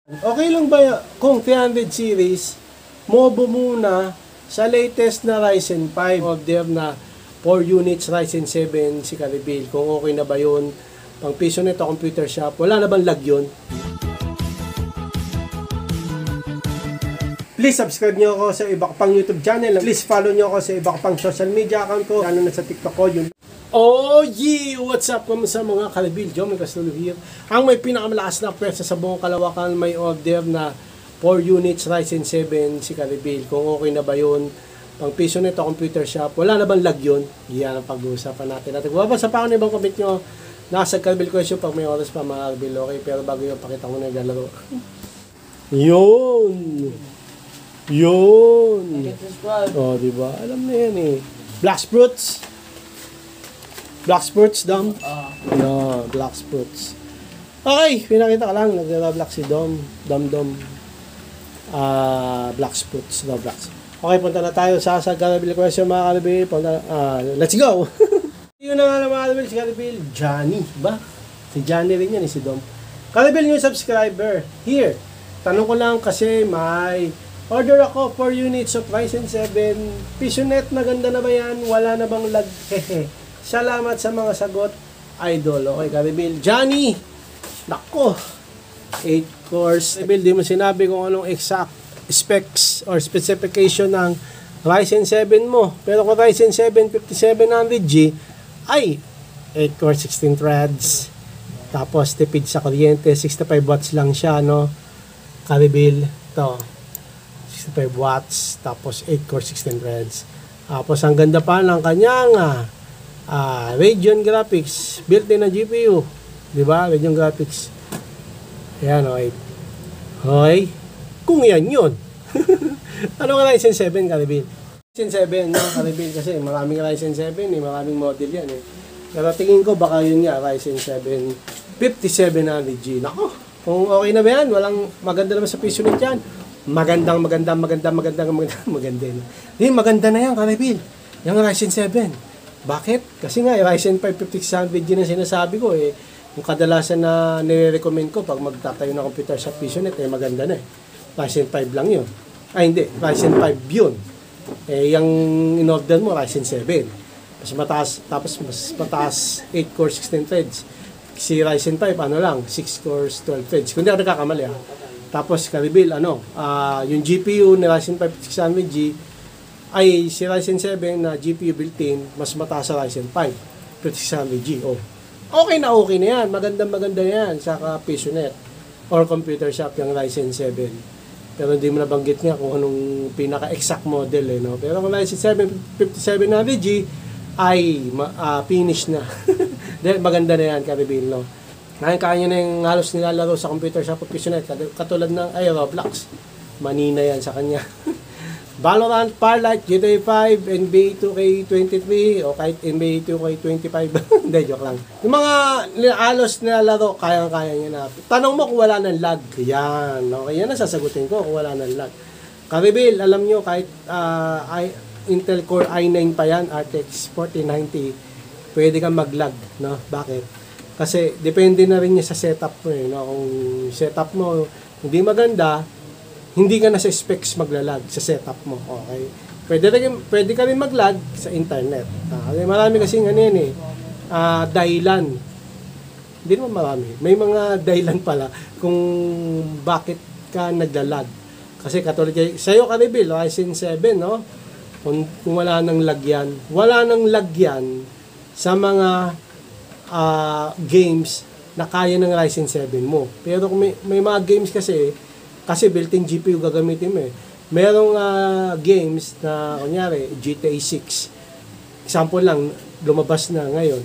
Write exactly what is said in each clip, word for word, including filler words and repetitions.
Okay lang ba kung three hundred series, mobo muna sa latest na Ryzen five order na four units Ryzen seven si Caribil? Kung okay na ba yun? Pang piso nito, computer shop, wala na bang lag yun? Please subscribe nyo ako sa iba pang YouTube channel. Please follow nyo ako sa iba pang social media account ko. Lalo na sa TikTok ko yun. Oh yeah! What's up sa mga Caribil? Joe Castulo here. Ang may pinakamalakas na pwersa sa buong Kalawakan, may order na four units Ryzen seven si Caribil. Kung okay na ba yun? Pang piso nito, computer shop, wala na bang lag yun? Yan ang pag-uusapan natin. At babasa pa ako ng ibang comment nyo. Nasa Caribil question pag may oras pa mga Caribil. Okay, pero bago yun, pakita ko na yung laro. Yun! Yun! Oh, diba? Alam na yan eh. Black Spruits. Black Spruits, Dom? Uh, No, Black Spruits. Okay, pinakita ka lang. Nag-black si Dom. Dom, Dom. Ah, uh, Black Spruits. No, Black. Okay, punta na tayo sa sa Caribil question mga Caribil. Punta, uh, let's go! Yun na nga na mga Caribil, si Caribil. Johnny, ba? Si Johnny rin yan, eh, si Dom. Caribil new subscriber. Here. Tanong ko lang kasi may order ako four units of Ryzen seven. PisoNet, maganda na ba yan? Wala na bang lag? Hehe. Salamat sa mga sagot, idol. Okay, Caribil. Johnny! Nako! eight cores. Caribil, di mo sinabi kung anong exact specs or specification ng Ryzen seven mo. Pero kung Ryzen seven fifty-seven hundred G, ay eight core, sixteen threads. Tapos, tipid sa kuryente, sixty-five watts lang siya, no? Caribil. Ito. sixty-five watts. Tapos, eight core, sixteen threads. Tapos, ang ganda pa ng kanyang ah, Ah, Radeon graphics, built-in na G P U, 'di ba? Radeon graphics. Ayan, okay. Okay. Kung yan 'yun. Ano nga Ryzen seven, Caribil? Ryzen seven, no, Caribil, kasi maraming Ryzen seven, eh, maraming model 'yan eh. Pero tingin ko baka 'yun nga Ryzen seven fifty-seven hundred G. Nako. Kung okay na ba 'yan, walang maganda naman sa piso nito 'yan. Magandang maganda maganda magandang maganda maganda. Hindi maganda na 'yan, Caribil. Yung Ryzen seven. Bakit? Kasi nga, Ryzen five fifty-six hundred G na sinasabi ko eh. Yung kadalasan na nire-recommend ko pag magtatayo ng computer sa PisoNet, eh maganda na eh. Ryzen five lang yun. Ay hindi, Ryzen five yun. Eh, yung in-order mo, Ryzen seven. Mas mataas, tapos mas mataas eight core, sixteen threads. Si Ryzen five, ano lang, six cores, twelve threads. Kung di ako nagkakamali ha. Tapos, Caribil, ano, uh, yung G P U ni Ryzen five fifty-six hundred G, ay si Ryzen seven na G P U built-in, mas mataas sa Ryzen five fifty-six hundred G. Oh. Okay na okay na yan. Magandang maganda yan sa PisoNet or computer shop yung Ryzen seven. Pero hindi mo nabanggit nga kung anong pinaka-exact model eh, no? Pero kung Ryzen seven fifty-seven hundred G ay uh, finish na. Dahil maganda na yan, Caribil, no? Kaya na yung halos nilalaro sa computer shop o PisoNet, katulad ng ay, Roblox. Manina yan sa kanya. Valorant, Farlight, G T A five, N B A two K twenty-three, o kahit N B A two K twenty-five. Hindi, joke lang. Yung mga alos na laro, kayang-kaya niya na. Tanong mo kung wala ng lag. Yan. Okay, yan ang sasagutin ko kung wala ng lag. Caribil, alam nyo, kahit uh, I, Intel Core i nine pa yan, R T X forty ninety, pwede kang mag-lag. No? Bakit? Kasi depende na rin niya sa setup mo. Eh, no? Kung setup mo hindi maganda, hindi ka na sa specs maglalag sa setup mo. Okay? Pwede, rin, pwede ka rin maglag sa internet. Ah, marami kasing ano yan eh. Uh, dahilan. Hindi naman marami. May mga dahilan pala kung bakit ka naglalag. Kasi katulad kayo, sa'yo Caribil, Ryzen seven, no? Kung, kung wala nang lagyan, wala nang lagyan sa mga uh, games na kaya ng Ryzen seven mo. Pero kung may, may mga games kasi, kasi built-in G P U gagamitin mo eh. Merong uh, games na, kunyari, G T A six. Example lang, lumabas na ngayon.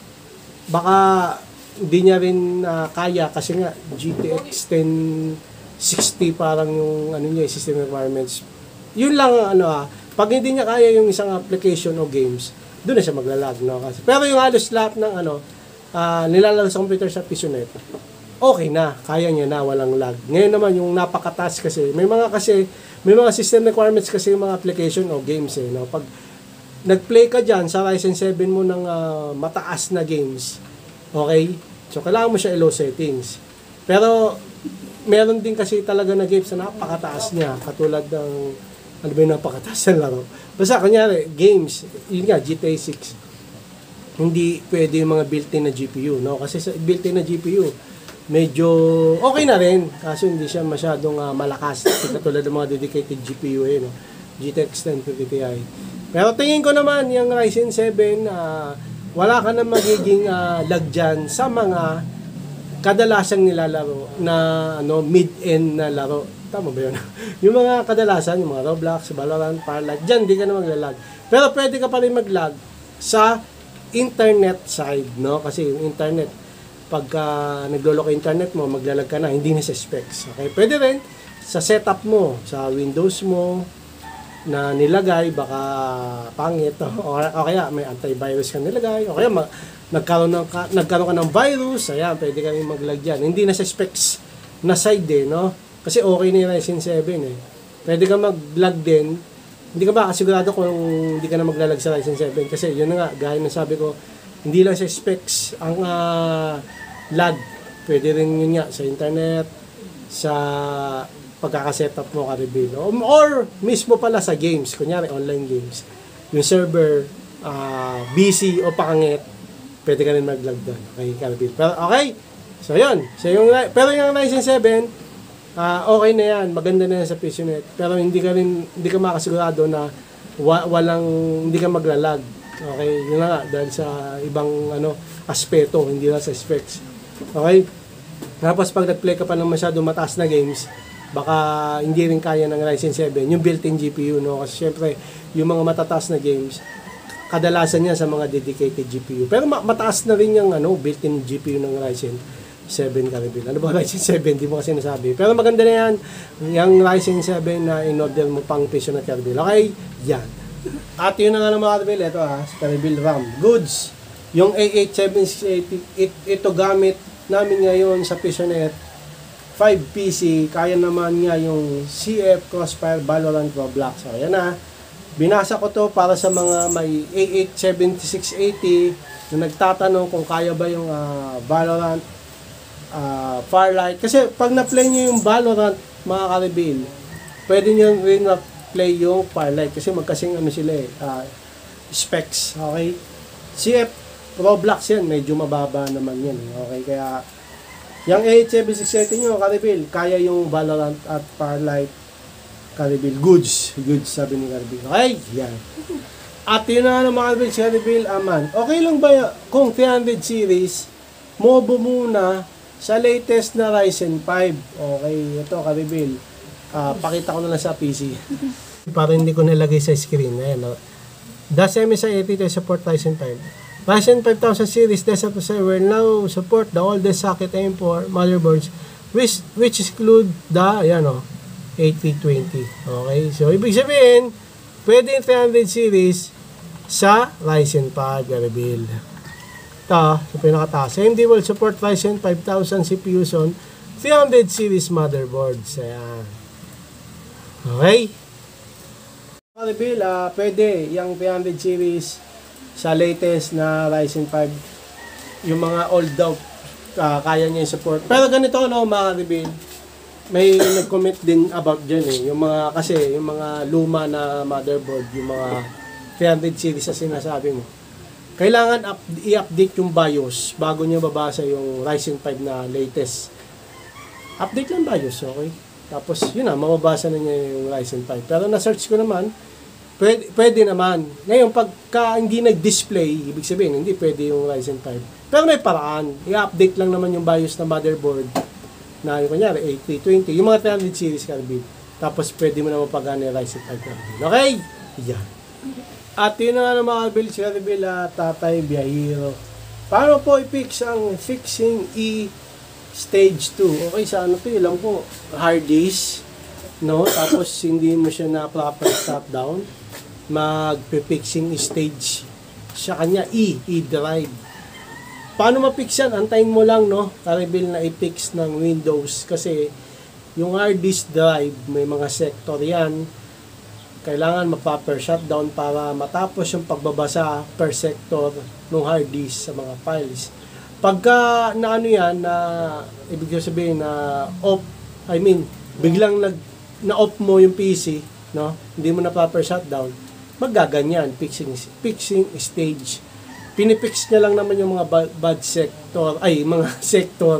Baka hindi niya rin uh, kaya kasi nga G T X ten sixty parang yung ano niya, system requirements. Yun lang ano ah. Pag hindi niya kaya yung isang application o games, doon na siya maglalag, no? Kasi, pero yung halos lahat ng ano, uh, nilalaro sa computer sa PisoNet, okay na, kaya niya na, walang lag. Ngayon naman, yung napakataas kasi, may mga kasi, may mga system requirements kasi yung mga application o games eh, no? Pag nag-play ka dyan sa Ryzen seven mo ng uh, mataas na games, okay? So, kailangan mo siya i-low settings. Pero, meron din kasi talaga na games na napakataas niya, katulad ng, ano ba yung napakataas na laro? Basta, kunyari, games, yun nga, G T A six, hindi pwede yung mga built-in na G P U, no? Kasi sa built-in na G P U, medyo okay na rin, kaso hindi siya masyadong uh, malakas, katulad ng mga dedicated G P U, eh, no? G T X ten fifty Ti. Pero tingin ko naman, yung Ryzen seven, uh, wala ka na magiging uh, lag dyan sa mga kadalasang nilalaro na ano mid-end na laro. Tama ba yun? Yung mga kadalasan, yung mga Roblox, Valorant, Parlag, dyan di ka na maglalag. Pero pwede ka pa rin maglag sa internet side, no? Kasi yung internet, pagka naglolo ka internet mo, maglalag ka na, hindi na sa specs. Okay? Pwede rin sa setup mo, sa Windows mo, na nilagay, baka pangit, o, o kaya may antivirus ka nilagay, o kaya ma- nagkaroon, ng, nagkaroon ka ng virus, ayan, pwede ka rin maglag dyan. Hindi na sa specs na side eh, no? Kasi okay na yung Ryzen seven eh. Pwede ka mag-lag din, hindi ka ba kasigurado kung hindi ka na maglalag sa Ryzen seven, kasi yun na nga, gaya ng sabi ko, hindi lang sa specs ang uh, lag, pwede rin yun nga, sa internet, sa pagkakasetup mo ka-reveal. Or mismo pala sa games, kunyari online games. Yung server, uh, busy o pakangit, pwede ka rin mag-lag doon. Okay, ka-reveal. Pero okay, so yun. So, yung, pero yung Ryzen seven, uh, okay na yan, maganda na yan sa P C net. Pero hindi ka rin, hindi ka makasigurado na wa, walang, hindi ka maglalag. Okay, yun na nga, dahil sa ibang ano aspeto, hindi lang sa specs. Okay? Tapos pag nag-play ka pa ng masyado mataas na games, baka hindi rin kaya ng Ryzen seven, yung built-in G P U, no? Kasi syempre, yung mga matataas na games, kadalasan niya sa mga dedicated G P U. Pero ma- mataas na rin yung ano, built-in G P U ng Ryzen seven ka-reveal. Ano ba Ryzen seven? Di mo kasi nasabi. Pero maganda na yan, yung Ryzen seven na in-order mo pang piso na ka-reveal. Okay? Yan. At yun na nga ng mga ka-reveal. Ito ha, ka-reveal RAM. Goods. Yung A eight seven six eighty, it, ito gamit namin ngayon sa PisoNet five P C, kaya naman nga yung C F, Crossfire, Valorant, Roblox. So, ayan na. Binasa ko to para sa mga may A eight seventy-six eighty na nagtatanong kung kaya ba yung uh, Valorant, uh, Firelight. Kasi pag na-play nyo yung Valorant, mga ka-reveal, pwede nyo rin na-play yung Firelight. Kasi magkasing ano sila eh, uh, specs. Okay? C F, Roblox yan, medyo mababa naman yan. Okay? Kaya yung A eight seventy-six eighty nyo, ka-reveal, kaya yung Valorant at Firelight, ka-reveal. Goods. Goods, sabi ni ka-reveal. Okay? Yan. At yun na naman mga ka-reveal, si ka-reveal, aman. Okay lang ba kung three hundred series, mobo muna sa latest na Ryzen five? Okay, ito ka-reveal. Uh, pakita ko na lang sa P C. Para hindi ko nilagay sa screen. Ayan, no? Does M S I eighty support Ryzen five? Ryzen five thousand series desktop will now support the oldest socket M four motherboards which which exclude the ayan o, eighty twenty. Okay, so ibig sabihin pwede yung three hundred series sa Ryzen five ka-reveal. Ito, sa pinakataas. A M D will support Ryzen five thousand C P Us on three hundred series motherboards. Ayan. Okay. Ka-reveal, uh, pwede yung three hundred series sa latest na Ryzen five, yung mga old daw, uh, kaya niya yung support. Pero ganito, no, mga reveal, may nag-comment din about dyan eh. Yung mga, kasi, yung mga luma na motherboard, yung mga three hundred series na sinasabi mo, kailangan up, i-update yung BIOS bago niya babasa yung Ryzen five na latest. Update lang BIOS, okay? Tapos, yun na, mababasa na niya yung Ryzen five. Pero na-search ko naman, Pwede, pwede naman. Ngayon, pagka hindi nag-display, ibig sabihin, hindi pwede yung Ryzen five. Pero may paraan. I-update lang naman yung BIOS na motherboard na yung kanyari, eight three twenty. Yung mga three hundred series carbide. Tapos, pwede mo naman pagana yung Ryzen five carbide. Okay? Yan. At yun na nga ng mga build si Carbide, uh, Tatay Biyahiro. Paano po i-fix ang fixing E stage two? Okay, sa ano to, ilang po, hard disk, no? Tapos, hindi mo siya na proper stop down. Mag-fixing stage sa kanya E, E-drive. Paano ma-fix yan? Antayin mo lang, no? Ka-reveal na i-fix ng Windows kasi yung hard disk drive, may mga sector yan. Kailangan ma-proper shutdown para matapos yung pagbabasa per sector ng hard disk sa mga files. Pagka na ano yan, na ibig sabihin na off I mean, biglang nag, na-off mo yung P C, no? Hindi mo na proper shutdown, maggaganyan, fixing, fixing stage. Pinipix niya lang naman yung mga bad, bad sector, ay, mga sector.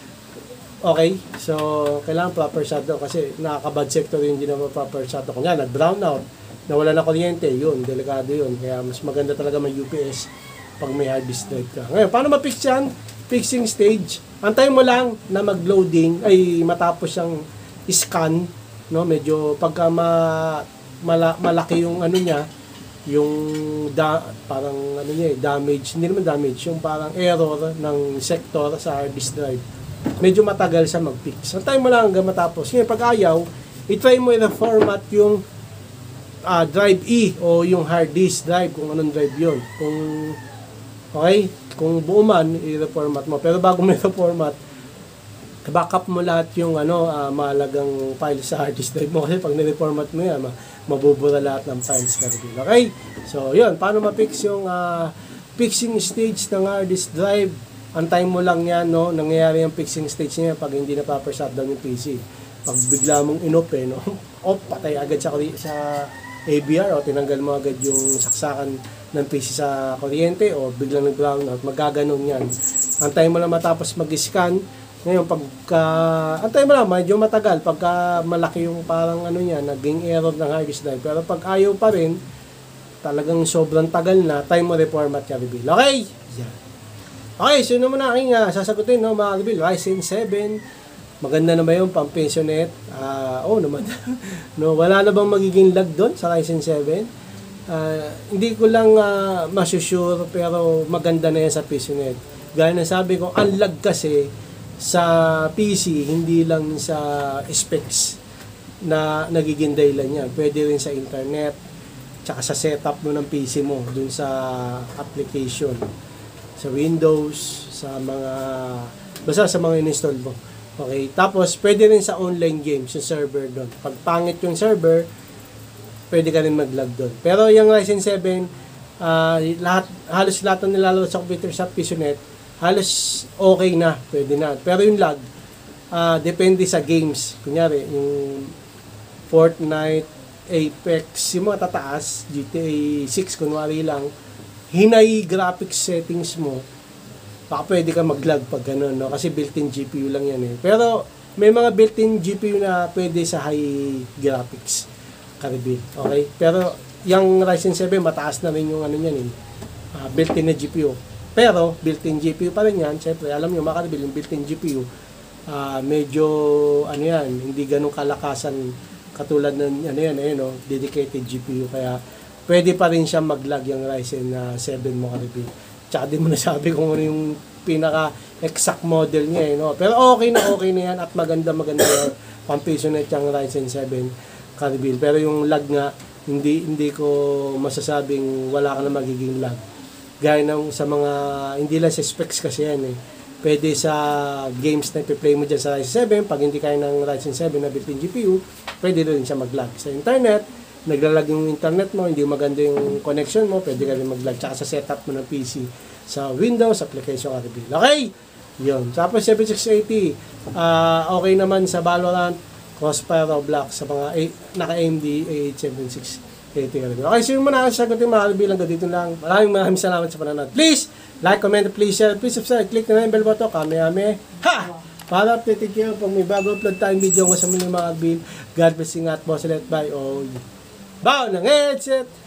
Okay? So, kailangan proper shutdown kasi nakaka-bad sector yung hindi naman proper shutdown. Kung yan, nag-brown out, nawala na kuryente, yun, delikado yun. Kaya mas maganda talaga may U P S pag may hard disk drive ka. Ngayon, paano ma-fix yan? Fixing stage. Antayin mo lang na mag-loading, ay matapos siyang scan, no? Medyo pagka ma, mala, malaki yung ano niya, yung da, parang ano niya, eh, damage, hindi naman damage, yung parang error ng sector sa hard disk drive. Medyo matagal siya mag-fix. Antayin mo lang hanggang matapos. Ngayon, pag ayaw, i-try mo i-reformat yung uh, drive E o yung hard disk drive, kung anong drive yun. Kung, okay, kung buo man, i-reformat mo. Pero bago mo i-reformat, backup mo lahat yung ano, uh, mahalagang files sa hard disk drive mo. Kasi pag ni-reformat mo yan, mabubura lahat ng files. Okay? So, yun. Paano ma-fix yung uh, fixing stage ng hard disk drive? Antayin mo lang yan, no? Nangyayari yung fixing stage niya pag hindi na proper shutdown yung P C. Pag bigla mong inop, eh, no? Off, patay agad sa, sa A B R o tinanggal mo agad yung saksakan ng P C sa kuryente o biglang nag-brown out, magaganon yan. Antayin mo lang matapos mag-scan. Ngayon, pagka, antayin mo lang, medyo matagal. Pagka malaki yung parang ano yan, naging error ng hard disk drive. Pero pag ayaw pa rin, talagang sobrang tagal na, time mo reformat ka reveal. Okay? Yan. Okay, so naman na aking uh, sasagutin, no, mga kabil, Ryzen seven, maganda na ba yung pang pensionet? Uh, oh, naman. No, wala na bang magiging lag doon sa Ryzen seven? Uh, hindi ko lang uh, masusure, pero maganda na yan sa pensionet. Gaya na sabi ko, ang lag kasi sa P C, hindi lang sa specs na nagiging dahilan yan. Pwede rin sa internet, tsaka sa setup mo ng P C mo, dun sa application. Sa Windows, sa mga, basta sa mga in-install mo. Okay, tapos pwede rin sa online games, yung server doon. Pag pangit yung server, pwede ka rin mag-lag doon. Pero yung Ryzen seven, uh, lahat, halos lahat ng nilalaro sa computer sa PCnet, halos okay na, pwede na. Pero yung lag, uh, depende sa games. Kunyari, yung Fortnite, Apex, yung mga tataas, G T A six, kunwari lang, hinay graphics settings mo, baka pwede ka mag-lag pag gano'n, no? Kasi built-in G P U lang yan eh. Pero may mga built-in G P U na pwede sa high graphics karibil. Okay? Pero yung Ryzen seven, mataas na rin yung ano yan eh, uh, built-in na G P U. Pero built-in G P U pa rin yan. Siyempre, alam nyo mga karibil, yung built-in G P U, uh, medyo ano yan, hindi ganun kalakasan katulad ng ano yan, eh, no? Dedicated G P U. Kaya pwede pa rin siya mag-lag yung Ryzen uh, seven mo karibil. Tsaka din mo nasabi kung ano yung pinaka-exact model niya. Eh, no? Pero okay na okay na yan at maganda-maganda yung pang-pensionet yung Ryzen seven karibil. Pero yung lag nga, hindi hindi ko masasabing wala ka na magiging lag. Gaya ng sa mga, hindi lang sa specs kasi yan eh. Pwede sa games na ipi-play mo dyan sa Ryzen seven, pag hindi kaya ng Ryzen seven na built-in G P U, pwede rin siya mag-lag. Sa internet, naglalag yung internet mo, hindi maganda yung connection mo, pwede ka rin mag-lag. Tsaka sa setup mo ng P C sa Windows application karibil. Okay? Yun. Tapos seventy-six eighty, uh, okay naman sa Valorant, Crossfire, Roblox, sa mga A, naka-A M D A eight seventy-six eighty karibil. Okay, so yung muna sagutin mga karibil, hanggang dito lang. Maraming maraming salamat sa panonood. Please, like, comment, please share, please subscribe, click na yung bell button, kami-ame. Ha! Para update kayo pag may bago upload tayong video ko sa mga karibil. God bless you at boss, let bye all. Bow ng headset!